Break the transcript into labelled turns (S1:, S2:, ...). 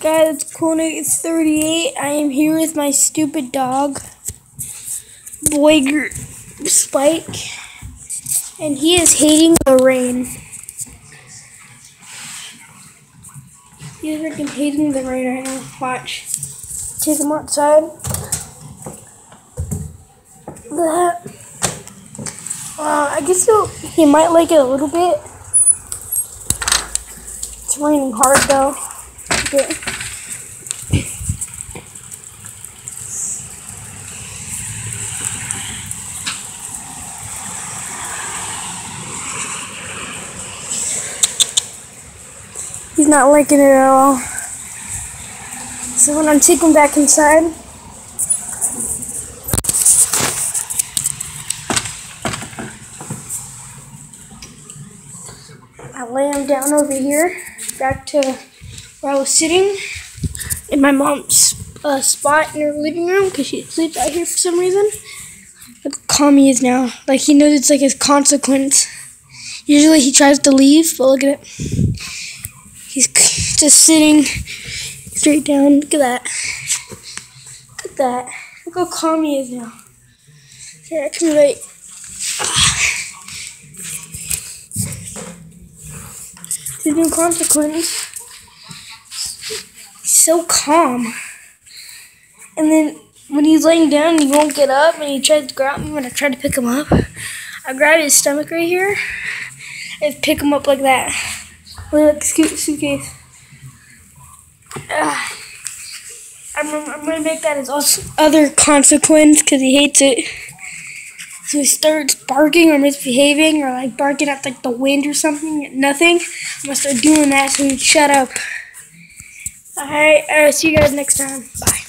S1: guys, it's Coolnate38. I am here with my stupid dog, Boiger Spike, and he is hating the rain. He is freaking hating the rain right now. Watch. Take him outside. That. I guess he might like it a little bit. It's raining hard though. Okay. He's not liking it at all. So when I'm taking him back inside, I lay him down over here, back to where I was sitting in my mom's spot in her living room because she sleeps out here for some reason. Look how calm he is now. Like he knows it's like his consequence. Usually he tries to leave, but look at it. He's just sitting straight down. Look at that. Look at that. Look how calm he is now. Here, come here, right. His new consequence. He's so calm. And then when he's laying down, he won't get up, and he tries to grab me when I try to pick him up. I grab his stomach right here and pick him up like that. Look, suitcase. I'm gonna make that his other consequence because he hates it. So he starts barking or misbehaving or like barking at like the wind or something. Nothing. I'm gonna start doing that so he'd shut up. Alright, see you guys next time. Bye.